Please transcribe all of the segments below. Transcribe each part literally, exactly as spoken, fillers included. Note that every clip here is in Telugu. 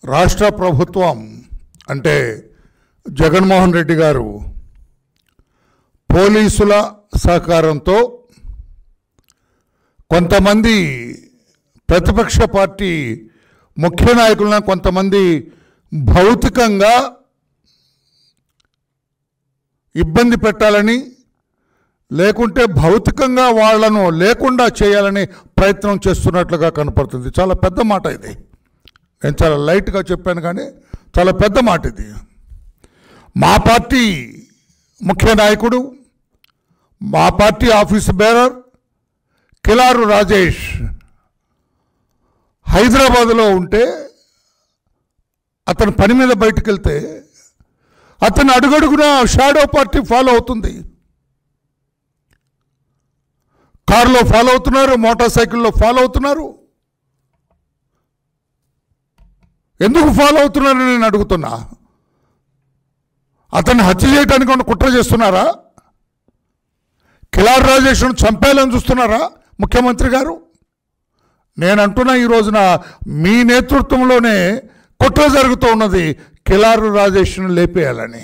రాష్ట్ర ప్రభుత్వం అంటే జగన్మోహన్ రెడ్డి గారు పోలీసుల సహకారంతో కొంతమంది ప్రతిపక్ష పార్టీ ముఖ్య నాయకులను కొంతమంది భౌతికంగా ఇబ్బంది పెట్టాలని లేకుంటే భౌతికంగా వాళ్ళను లేకుండా చేయాలని ప్రయత్నం చేస్తున్నట్లుగా కనపడుతుంది. చాలా పెద్ద మాట ఇది. నేను చాలా లైట్గా చెప్పాను కానీ చాలా పెద్ద మాట ఇది. మా పార్టీ ముఖ్య నాయకుడు, మా party office bearer Kilaru Rajesh హైదరాబాదులో ఉంటే అతను పని మీద బయటకు వెళ్తే అతను అడుగడుగున షాడో పార్టీ ఫాలో అవుతుంది. కారులో ఫాలో అవుతున్నారు, మోటార్ సైకిల్లో ఫాలో అవుతున్నారు. ఎందుకు ఫాలో అవుతున్నారని నేను అడుగుతున్నా. అతన్ని హత్య చేయడానికి ఉన్న కుట్ర చేస్తున్నారా? కిలారు రాజేష్ను చంపేయాలని చూస్తున్నారా ముఖ్యమంత్రి గారు? నేను అంటున్నా ఈ రోజున మీ నేతృత్వంలోనే కుట్ర జరుగుతూ ఉన్నది కిలారు రాజేష్ను లేపేయాలని.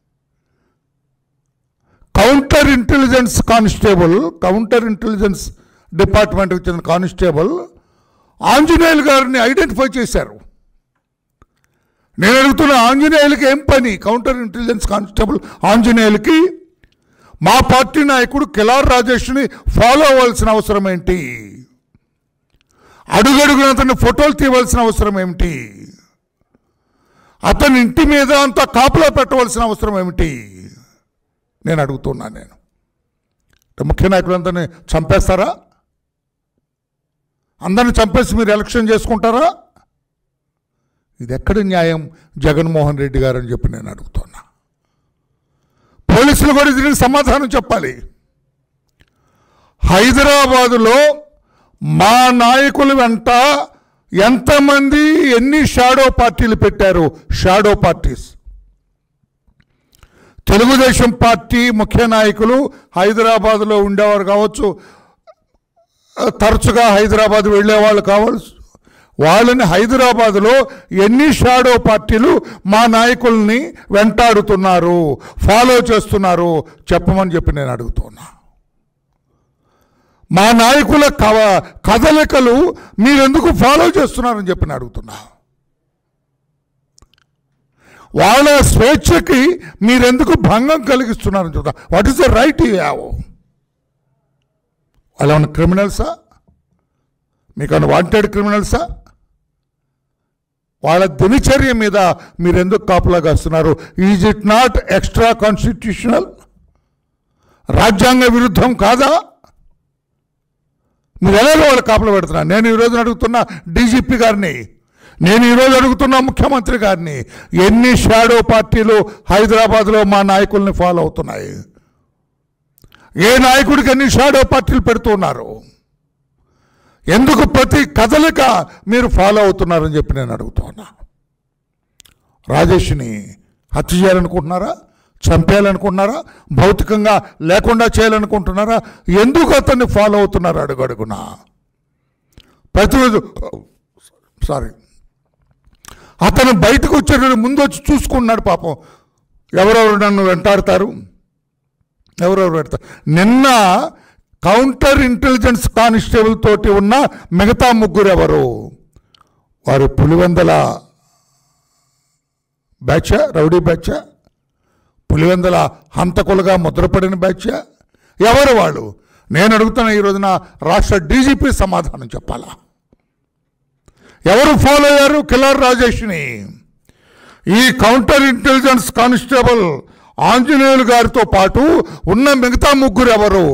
Counter intelligence constable counter intelligence డిపార్ట్మెంట్కి చెందిన కానిస్టేబుల్ ఆంజనేయులు గారిని ఐడెంటిఫై చేశారు. నేను అడుగుతున్న ఆంజనేయులకి ఏం పని? కౌంటర్ ఇంటెలిజెన్స్ కానిస్టేబుల్ ఆంజనేయులకి మా పార్టీ నాయకుడు కిలారు రాజేష్ని ఫాలో అవ్వాల్సిన అవసరం ఏంటి? అడుగడుగున అతన్ని ఫోటోలు తీయవలసిన అవసరం ఏమిటి? అతని ఇంటి మీద అంతా కాపులా పెట్టవలసిన అవసరం ఏమిటి? నేను అడుగుతున్నా. నేను ముఖ్య నాయకులందరినీ చంపేస్తారా? అందరిని చంపేసి మీరు ఎలక్షన్ చేసుకుంటారా? ఇది ఎక్కడి న్యాయం జగన్మోహన్ రెడ్డి గారు అని చెప్పి నేను అడుగుతున్నా. పోలీసులు కూడా దీనికి సమాధానం చెప్పాలి. హైదరాబాదులో మా నాయకుల వెంట ఎంతమంది ఎన్ని షాడో పార్టీలు పెట్టారు? Shadow parties. తెలుగుదేశం పార్టీ ముఖ్య నాయకులు హైదరాబాదులో ఉండేవారు కావచ్చు, తరచుగా హైదరాబాద్ వెళ్ళేవాళ్ళు కావచ్చు. వాళ్ళని హైదరాబాదులో ఎన్ని షాడో పార్టీలు మా నాయకుల్ని వెంటాడుతున్నారు, ఫాలో చేస్తున్నారు చెప్పమని చెప్పి నేను అడుగుతున్నా. మా నాయకుల కవ కదలికలు మీరెందుకు ఫాలో చేస్తున్నారని చెప్పి నేను అడుగుతున్నా. వాళ్ళ స్వేచ్ఛకి మీరెందుకు భంగం కలిగిస్తున్నారని చెప్తా. What is the right you have? వాళ్ళు ఏమన్నా క్రిమినల్సా? మీకన్నా వాంటెడ్ క్రిమినల్సా? వాళ్ళ దినచర్య మీద మీరు ఎందుకు కాపులాగా వస్తున్నారు? Is it not extra constitutional? రాజ్యాంగ విరుద్ధం కాదా? మీరు ఎలాగో వాళ్ళు కాపులు పెడుతున్నారు. నేను ఈరోజు అడుగుతున్నా డీజీపీ గారిని, నేను ఈరోజు అడుగుతున్నా ముఖ్యమంత్రి గారిని, ఎన్ని షాడో పార్టీలు హైదరాబాద్లో మా నాయకుల్ని ఫాలో అవుతున్నాయి? ఏ నాయకుడికి ఎన్ని షాడో పార్టీలు పెడుతున్నారు? ఎందుకు ప్రతి కదలిక మీరు ఫాలో అవుతున్నారని చెప్పి నేను అడుగుతున్నా. రాజేష్ని హత్య చేయాలనుకుంటున్నారా? చంపేయాలనుకుంటున్నారా? భౌతికంగా లేకుండా చేయాలనుకుంటున్నారా? ఎందుకు అతన్ని ఫాలో అవుతున్నారు అడుగడుగునా? ప్రతిరోజు సారీ అతను బయటకు వచ్చేటప్పుడు ముందు వచ్చి చూసుకున్నాడు. పాపం ఎవరెవరు నన్ను వెంటాడతారు, ఎవరెవరు పెడతారు. నిన్న కౌంటర్ ఇంటెలిజెన్స్ కానిస్టేబుల్ తోటి ఉన్న మిగతా ముగ్గురు ఎవరు? వారు పులివెందల బ్యాచా, రౌడీ బ్యాచా, పులివెందల హంతకులుగా ముద్రపడిన బ్యాచా? ఎవరు వాళ్ళు? నేను అడుగుతున్న ఈ రోజున రాష్ట్ర డీజీపీ సమాధానం చెప్పాలా. ఎవరు ఫాలో అయ్యారు కిలారు రాజేష్ని? ఈ కౌంటర్ ఇంటెలిజెన్స్ కానిస్టేబుల్ ఆంజనేయులు గారితో పాటు ఉన్న మిగతా ముగ్గురు ఎవరు?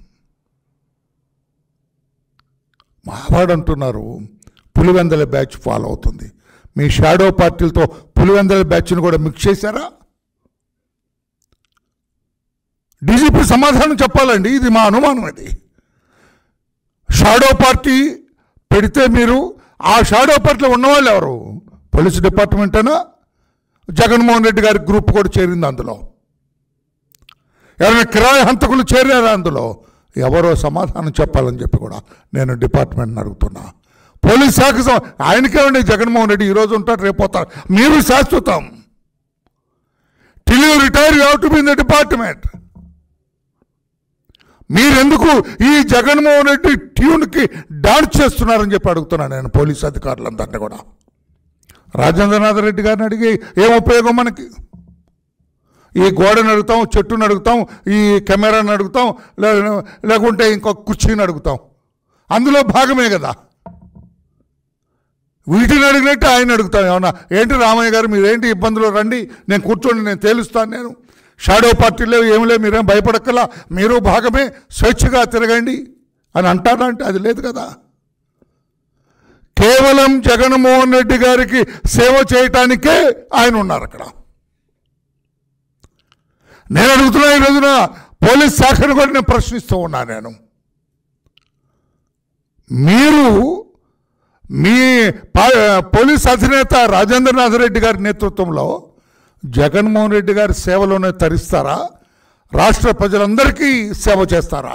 మావాడు అంటున్నారు పులివెందల బ్యాచ్ ఫాలో అవుతుంది. మీ షాడో పార్టీలతో పులివెందల బ్యాచ్ని కూడా మిక్స్ చేశారా? డీజీపీ సమాధానం చెప్పాలండి. ఇది మా అనుమానం. ఇది షాడో పార్టీ పెడితే మీరు ఆ షాడో పార్టీలో ఉన్నవాళ్ళు ఎవరు? పోలీస్ డిపార్ట్మెంటేనా? జగన్మోహన్ రెడ్డి గారి గ్రూప్ కూడా చేరింది అందులో? ఎవరైనా కిరాయి హంతకులు చేరారా అందులో? ఎవరో సమాధానం చెప్పాలని చెప్పి కూడా నేను డిపార్ట్మెంట్ని అడుగుతున్నా. పోలీస్ శాఖ ఆయనకే ఉండే జగన్మోహన్ రెడ్డి ఈరోజు ఉంటాడు, రేపు పోతారు. మీరు శాశ్వతం. Till you retire you have to be in the department. మీరెందుకు ఈ జగన్మోహన్ రెడ్డి ట్యూన్కి డాన్స్ చేస్తున్నారని చెప్పి అడుగుతున్నాను నేను పోలీస్ అధికారులందరినీ కూడా. రాజేంద్రనాథ్ రెడ్డి గారిని అడిగి ఏం ఉపయోగం మనకి? ఈ గోడను అడుగుతాం, చెట్టును అడుగుతాం, ఈ కెమెరాను అడుగుతాం, లేకుంటే ఇంకొక కుర్చీని అడుగుతాం. అందులో భాగమే కదా. వీటిని అడిగినట్టు ఆయన అడుగుతాం. ఏమన్నా ఏంటి రామయ్య గారు మీరేంటి ఇబ్బందులు, రండి నేను కూర్చోండి, నేను తేలుస్తాను, నేను షాడో పార్టీలో ఏమి లేదు, మీరేం భయపడక్కలా, మీరు భాగమే, స్వేచ్ఛగా తిరగండి అని అంటారా? అంటే అది లేదు కదా. కేవలం జగన్మోహన్ రెడ్డి గారికి సేవ చేయటానికే ఆయన ఉన్నారు అక్కడ. నేను అడుగుతున్నా ఈ రోజున పోలీస్ శాఖను కూడా నేను ప్రశ్నిస్తూ ఉన్నా. నేను మీరు మీ పోలీస్ అధినేత రాజేంద్రనాథ్ రెడ్డి గారి నేతృత్వంలో జగన్మోహన్ రెడ్డి గారి సేవలోనే తరిస్తారా? రాష్ట్ర ప్రజలందరికీ సేవ చేస్తారా?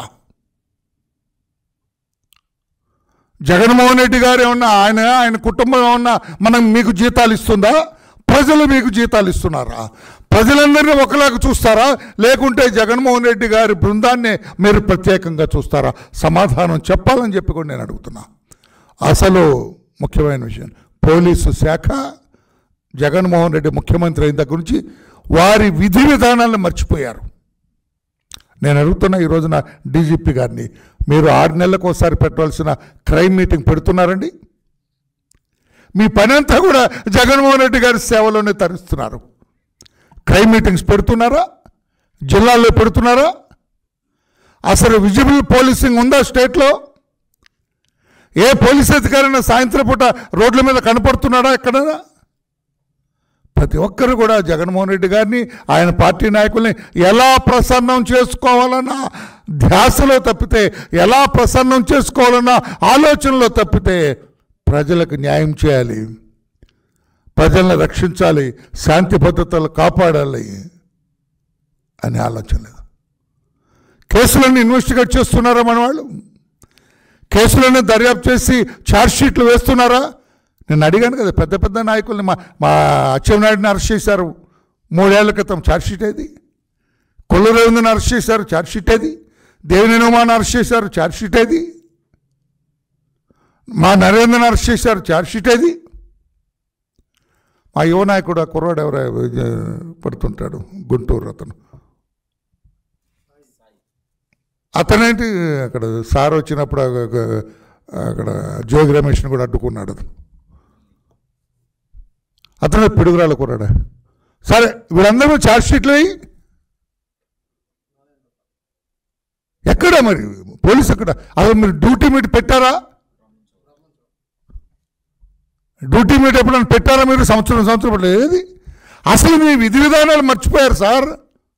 జగన్మోహన్ రెడ్డి గారు ఏమన్నా ఆయన ఆయన కుటుంబం ఏమన్నా మనం మీకు జీతాలు ఇస్తుందా? ప్రజలు మీకు జీతాలు ఇస్తున్నారా? ప్రజలందరినీ ఒకలాగా చూస్తారా? లేకుంటే జగన్మోహన్ రెడ్డి గారి బృందాన్ని మీరు ప్రత్యేకంగా చూస్తారా? సమాధానం చెప్పాలని చెప్పి కూడా నేను అడుగుతున్నా. అసలు ముఖ్యమైన విషయం, పోలీసు శాఖ జగన్మోహన్ రెడ్డి ముఖ్యమంత్రి అయిన దగ్గర నుంచి వారి విధి విధానాలను మర్చిపోయారు. నేను అడుగుతున్నా ఈ రోజున డీజీపీ గారిని, మీరు ఆరు నెలలకు ఒకసారి పెట్టవలసిన క్రైమ్ మీటింగ్ పెడుతున్నారండి? మీ పని అంతా కూడా జగన్మోహన్ రెడ్డి గారి సేవలోనే తరిస్తున్నారు. క్రైమ్ మీటింగ్స్ పెడుతున్నారా? జిల్లాల్లో పెడుతున్నారా? అసలు విజిబుల్ పోలీసింగ్ ఉందా స్టేట్లో? ఏ పోలీస్ అధికారైనా సాయంత్రం పూట రోడ్ల మీద కనపడుతున్నాడా ఎక్కడైనా? ప్రతి ఒక్కరు కూడా జగన్మోహన్ రెడ్డి గారిని, ఆయన పార్టీ నాయకుల్ని ఎలా ప్రసన్నం చేసుకోవాలన్న ధ్యాసలో తప్పితే, ఎలా ప్రసన్నం చేసుకోవాలన్న ఆలోచనలో తప్పితే, ప్రజలకు న్యాయం చేయాలి, ప్రజలను రక్షించాలి, శాంతి భద్రతలు కాపాడాలి అనే ఆలోచన లేదు. కేసులన్నీ ఇన్వెస్టిగేట్ చేస్తున్నారా మన వాళ్ళు? కేసులన్నీ దర్యాప్తు చేసి ఛార్జ్షీట్లు వేస్తున్నారా? నేను అడిగాను కదా, పెద్ద పెద్ద నాయకుల్ని, మా మా అచ్చెన్నాయుడిని అరెస్ట్ చేశారు మూడేళ్ల క్రితం, ఛార్జ్షీట్ ఏది? కొల్లు రవీంద్రని అరెస్ట్ చేశారు, ఛార్జ్షీట్ ఏది? దేవినేని ఉమాని అరెస్ట్ చేశారు, ఛార్జ్షీట్ ఏది? మా నరేంద్రని అరెస్ట్ చేశారు, ఛార్జ్షీట్ ఏది? మా యువ నాయకుడు ఆ కుర్రాడు ఎవరో పడుతుంటాడు, గుంటూరు, అతను అతనేంటి అక్కడ సార్ వచ్చినప్పుడు అక్కడ జోగి రమేష్ని కూడా అడ్డుకున్నాడు. అతను అతను పిడుగురాల కుర్రాడా? సరే, వీళ్ళందరూ ఛార్జ్షీట్లు అయ్యి ఎక్కడ మరి పోలీసు ఎక్కడ? అసలు మీరు డ్యూటీ మీట్ పెట్టారా? డ్యూటీ మీట్ ఎప్పుడైనా పెట్టారా మీరు? సంవత్సరం సంవత్సరం పెట్టలేదు. ఏది అసలు మీ విధి విధానాలు మర్చిపోయారు సార్.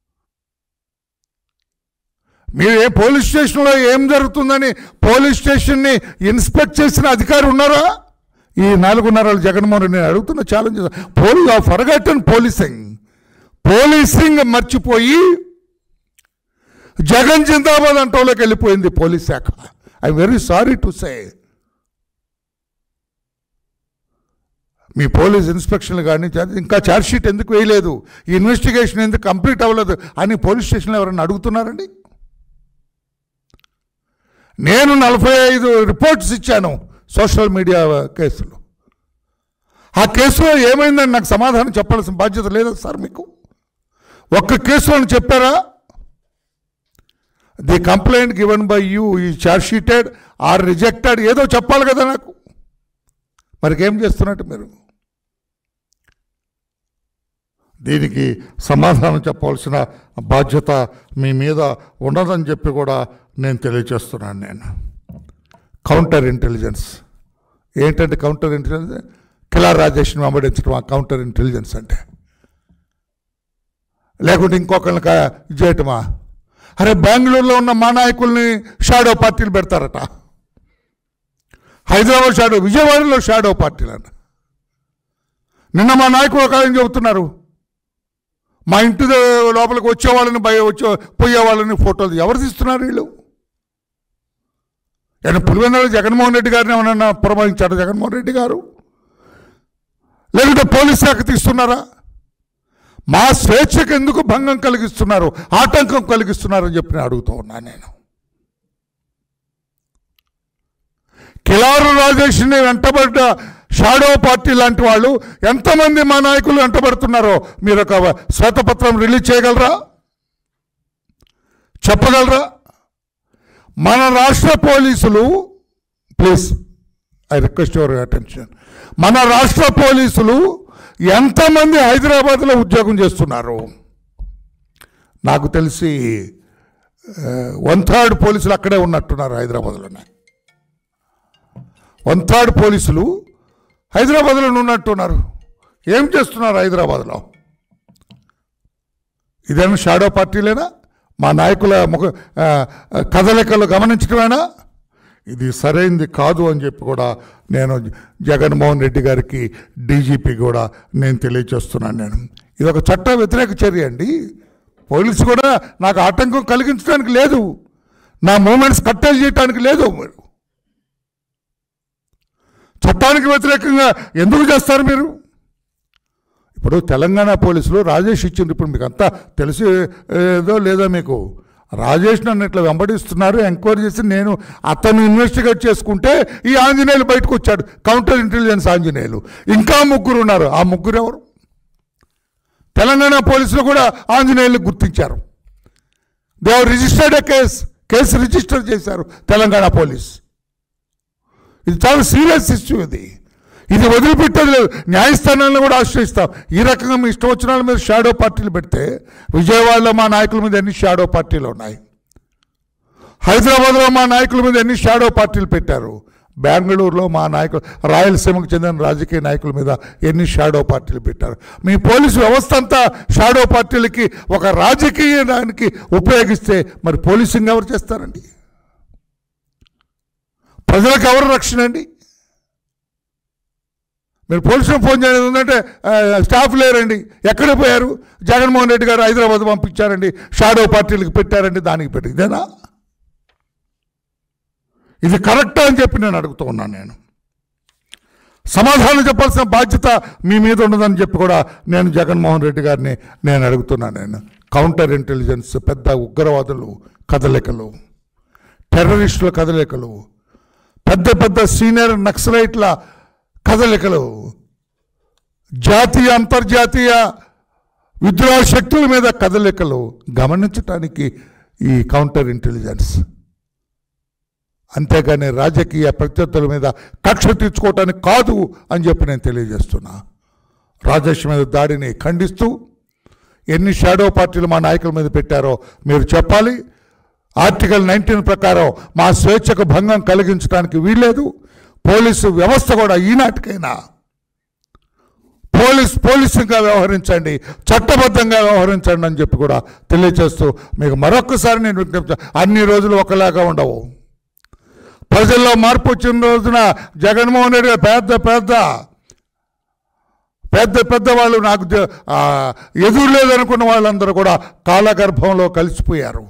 మీరు ఏ పోలీస్ స్టేషన్లో ఏం జరుగుతుందని పోలీస్ స్టేషన్ని ఇన్స్పెక్ట్ చేసిన అధికారి ఉన్నారా? ఈ నాలుగున్నర జగన్మోహన్ రెడ్డి నేను అడుగుతున్న challenge. Police forgotten policing policing మర్చిపోయి జగన్ జిందాబాద్ అంటోలోకి వెళ్ళిపోయింది పోలీస్ శాఖ. I very sorry to say. మీ పోలీస్ ఇన్స్పెక్షన్లు కానీ ఇంకా ఛార్జ్షీట్ ఎందుకు వేయలేదు, ఈ ఇన్వెస్టిగేషన్ ఎందుకు కంప్లీట్ అవ్వలేదు అని పోలీస్ స్టేషన్లో ఎవరైనా అడుగుతున్నారండి? నేను నలభై ఐదు రిపోర్ట్స్ ఇచ్చాను సోషల్ మీడియా కేసులు. ఆ కేసులో ఏమైందని నాకు సమాధానం చెప్పాల్సిన బాధ్యత లేదా సార్ మీకు? ఒక్క కేసులో చెప్పారా? The complaint given by you is chargesheeted are rejected ఏదో చెప్పాలి కదా నాకు. మరికేం చేస్తున్నట్టు మీరు? దీనికి సమాధానం చెప్పవలసిన బాధ్యత మీ మీద ఉండదని చెప్పి కూడా నేను తెలియజేస్తున్నాను. నేను కౌంటర్ ఇంటెలిజెన్స్ ఏంటంటే, కౌంటర్ ఇంటెలిజెన్స్ కిలా రాజేష్ని వెంబడించడం ఆ కౌంటర్ ఇంటెలిజెన్స్ అంటే, లేకుంటే ఇంకొకరిని చేయటమా? అరే బెంగళూరులో ఉన్న మా నాయకుల్ని షాడో పార్టీలు పెడతారట, హైదరాబాద్ షాడో, విజయవాడలో షాడో పార్టీలు అంట. నిన్న మా నాయకులు ఒక ఆయన చెబుతున్నారు, మా ఇంటి లోపలికి వచ్చేవాళ్ళని బయ వచ్చే పోయేవాళ్ళని ఫోటోలు ఎవరు తీస్తున్నారు? వీళ్ళు ఆయన పులివెందుల జగన్మోహన్ రెడ్డి గారిని ఏమన్నా పురమాయించారు జగన్మోహన్ రెడ్డి గారు? లేకుంటే పోలీస్ శాఖ తీస్తున్నారా? మా స్వేచ్ఛకు ఎందుకు భంగం కలిగిస్తున్నారు, ఆటంకం కలిగిస్తున్నారని చెప్పి నేను అడుగుతూ ఉన్నాను. నేను కిలారు రాజేష్ని వెంటబడ్డ షాడో పార్టీ లాంటి వాళ్ళు ఎంతమంది మా నాయకులు వెంటబడుతున్నారో మీరు ఒక శ్వేతపత్రం రిలీజ్ చేయగలరా, చెప్పగలరా? మన రాష్ట్ర పోలీసులు, please I request your attention, మన రాష్ట్ర పోలీసులు ఎంతమంది హైదరాబాద్లో ఉద్యోగం చేస్తున్నారు? నాకు తెలిసి వన్ థర్డ్ పోలీసులు అక్కడే ఉన్నట్టున్నారు హైదరాబాద్లోనే. వన్ థర్డ్ పోలీసులు హైదరాబాద్లో ఉన్నట్టున్నారు. ఏం చేస్తున్నారు హైదరాబాద్లో? ఇదేమో షాడో పార్టీలేనా? మా నాయకుల ముఖ కదలికలు గమనించడమేనా? ఇది సరైంది కాదు అని చెప్పి కూడా నేను జగన్మోహన్ రెడ్డి గారికి, డీజీపీ కూడా నేను తెలియజేస్తున్నాను. నేను ఇది ఒక చట్ట వ్యతిరేక చర్య అండి. పోలీసు కూడా నాకు ఆటంకం కలిగించడానికి లేదు, నా మూమెంట్స్ కట్టేలు చేయడానికి లేదు. మీరు చట్టానికి వ్యతిరేకంగా ఎందుకు చేస్తారు మీరు? ఇప్పుడు తెలంగాణ పోలీసులు రాజేష్ ఇచ్చింది, ఇప్పుడు మీకు అంతా తెలిసి ఏదో లేదా మీకు, రాజేష్ నన్ను ఇట్లా వెంబడిస్తున్నారు, ఎంక్వైరీ చేసి నేను అతను ఇన్వెస్టిగేట్ చేసుకుంటే ఈ ఆంజనేయులు బయటకు వచ్చాడు, కౌంటర్ ఇంటెలిజెన్స్ ఆంజనేయులు. ఇంకా ముగ్గురు ఉన్నారు. ఆ ముగ్గురు ఎవరు? తెలంగాణ పోలీసులు కూడా ఆంజనేయులు గుర్తించారు. They have registered a case case register చేశారు తెలంగాణ పోలీస్. ఇది చాలా సీరియస్ ఇష్యూ. ఇది ఇది వదిలిపెట్టేది లేదు. న్యాయస్థానాలను కూడా ఆశ్రయిస్తాం. ఈ రకంగా మీ ఇష్టం వచ్చిన వాళ్ళ మీద షాడో పార్టీలు పెడితే, విజయవాడలో మా నాయకుల మీద ఎన్ని షాడో పార్టీలు ఉన్నాయి, హైదరాబాద్లో మా నాయకుల మీద ఎన్ని షాడో పార్టీలు పెట్టారు, బెంగళూరులో మా నాయకులు, రాయలసీమకు చెందిన రాజకీయ నాయకుల మీద ఎన్ని షాడో పార్టీలు పెట్టారు. మీ పోలీసు వ్యవస్థ అంతా షాడో పార్టీలకి, ఒక రాజకీయ దానికి ఉపయోగిస్తే మరి పోలీసింగ్ ఎవరు చేస్తారండి? ప్రజలకు ఎవరు రక్షణ అండి? మీరు పోలీసులకు ఫోన్ చేయడం ఉందంటే స్టాఫ్ లేరండి, ఎక్కడ పోయారు? జగన్మోహన్ రెడ్డి గారు హైదరాబాద్ పంపించారండి, షాడో పార్టీలకు పెట్టారండి, దానికి పెట్టి. ఇదేనా? ఇది కరెక్టా అని చెప్పి నేను అడుగుతూ ఉన్నాను. నేను సమాధానం చెప్పాల్సిన బాధ్యత మీ మీద ఉండదని చెప్పి కూడా నేను జగన్మోహన్ రెడ్డి గారిని నేను అడుగుతున్నాను. నేను కౌంటర్ ఇంటెలిజెన్స్, పెద్ద ఉగ్రవాదులు కదలికలు, టెర్రరిస్టుల కదలికలు, పెద్ద పెద్ద సీనియర్ నక్సలైట్ల కదలికలు, జాతీయ అంతర్జాతీయ విద్రోహ శక్తుల మీద కదలికలు గమనించటానికి ఈ కౌంటర్ ఇంటెలిజెన్స్. అంతేగాని రాజకీయ ప్రత్యర్థుల మీద కక్ష తీర్చుకోవటానికి కాదు అని చెప్పి నేను తెలియజేస్తున్నా. రాజేష్ మీద దాడిని ఖండిస్తూ ఎన్ని షాడో పార్టీలు మా నాయకుల మీద పెట్టారో మీరు చెప్పాలి. ఆర్టికల్ నైన్టీన్ ప్రకారం మా స్వేచ్ఛకు భంగం కలిగించడానికి వీల్లేదు. పోలీసు వ్యవస్థ కూడా ఈనాటికైనా పోలీస్ పోలీసుగా వ్యవహరించండి, చట్టబద్ధంగా వ్యవహరించండి అని చెప్పి కూడా తెలియజేస్తూ మీకు మరొకసారి నేను విజ్ఞప్తి, అన్ని రోజులు ఒకలాగా ఉండవు. ప్రజల్లో మార్పు వచ్చిన రోజున జగన్మోహన్ రెడ్డి పెద్ద పెద్ద పెద్ద పెద్ద వాళ్ళు, నాకు ఎదురు లేదనుకున్న వాళ్ళందరూ కూడా కాలగర్భంలో కలిసిపోయారు.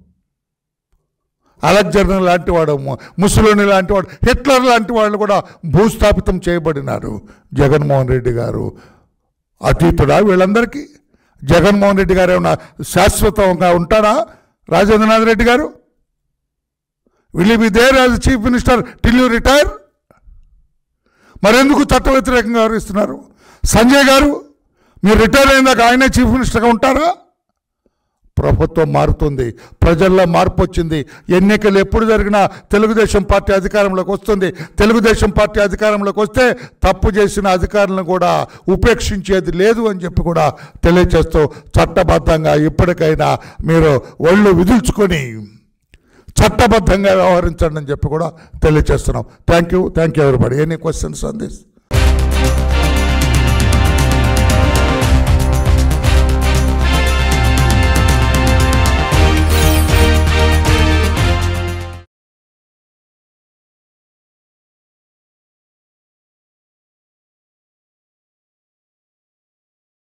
అలెగ్జాండర్ లాంటి వాడు, ముసలోని లాంటి వాడు, హిట్లర్ లాంటి వాళ్ళు కూడా భూస్థాపితం చేయబడినారు. జగన్మోహన్ రెడ్డి గారు అతీతుడా వీళ్ళందరికీ? జగన్మోహన్ రెడ్డి గారు ఏమన్నా శాశ్వతంగా ఉంటారా? రాజేంద్రనాథ్ రెడ్డి గారు will be there as chief minister till you retire? మరెందుకు చట్ట వ్యతిరేకంగా వ్యవహరిస్తున్నారు? సంజయ్ గారు మీరు రిటైర్ అయినాక ఆయనే చీఫ్ మినిస్టర్గా ఉంటారా? ప్రభుత్వం మారుతుంది, ప్రజల్లో మార్పు వచ్చింది. ఎన్నికలు ఎప్పుడు జరిగినా తెలుగుదేశం పార్టీ అధికారంలోకి వస్తుంది. తెలుగుదేశం పార్టీ అధికారంలోకి వస్తే తప్పు చేసిన అధికారులను కూడా ఉపేక్షించేది లేదు అని చెప్పి కూడా తెలియజేస్తూ, చట్టబద్ధంగా ఇప్పటికైనా మీరు ఒళ్ళు విదుల్చుకొని చట్టబద్ధంగా వ్యవహరించండి అని చెప్పి కూడా తెలియజేస్తున్నాం. Thank you thank you everybody. Any questions on this?